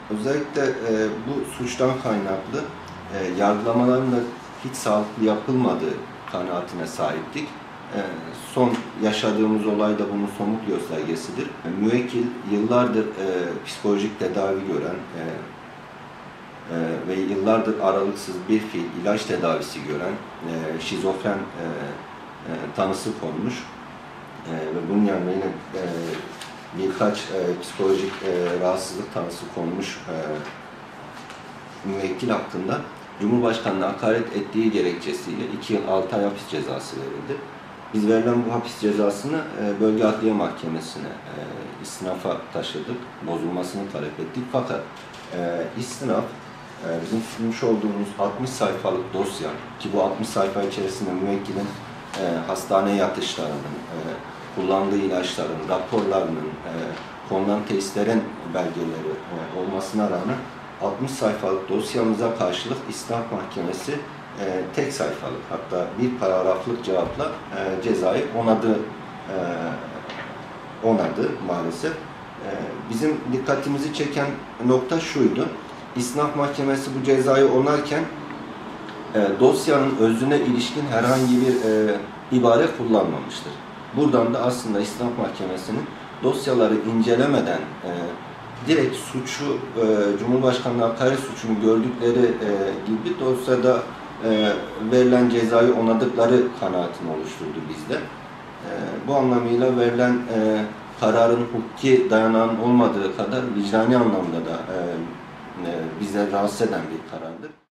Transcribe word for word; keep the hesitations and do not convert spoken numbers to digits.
Özellikle e, bu suçtan kaynaklı e, yargılamaların da hiç sağlıklı yapılmadığı kanaatine sahiptik. E, son yaşadığımız olay da bunun somut göstergesidir. E, müvekkil yıllardır e, psikolojik tedavi gören e, e, ve yıllardır aralıksız bir fiil ilaç tedavisi gören e, şizofren e, e, tanısı konmuş. E, ve bunun yanında yine e, birkaç e, psikolojik e, rahatsızlık tanısı konmuş e, müvekkil hakkında Cumhurbaşkanı'na hakaret ettiği gerekçesiyle iki yıl altı ay hapis cezası verildi. Biz verilen bu hapis cezasını e, Bölge Adliye Mahkemesi'ne e, istinafa taşıdık, bozulmasını talep ettik. Fakat e, istinaf e, bizim sunmuş olduğumuz altmış sayfalık dosya, ki bu altmış sayfa içerisinde müvekkilin e, hastane yatışlarının, e, kullandığı ilaçların, raporlarının, e, konulan testlerin belgeleri e, olmasına rağmen altmış sayfalık dosyamıza karşılık İstinaf Mahkemesi e, tek sayfalık, hatta bir paragraflık cevapla e, cezayı onadı, e, onadı maalesef. E, bizim dikkatimizi çeken nokta şuydu: İstinaf Mahkemesi bu cezayı onarken e, dosyanın özüne ilişkin herhangi bir e, ibare kullanmamıştır. Buradan da aslında İstinaf Mahkemesi'nin dosyaları incelemeden e, direkt suçu, e, Cumhurbaşkanı'na hakaret suçunu gördükleri e, gibi dosyada e, verilen cezayı onadıkları kanaatini oluşturdu bizde. E, bu anlamıyla verilen e, kararın hukuki dayanağının olmadığı kadar vicdani anlamda da e, e, bize rahatsız eden bir karardır.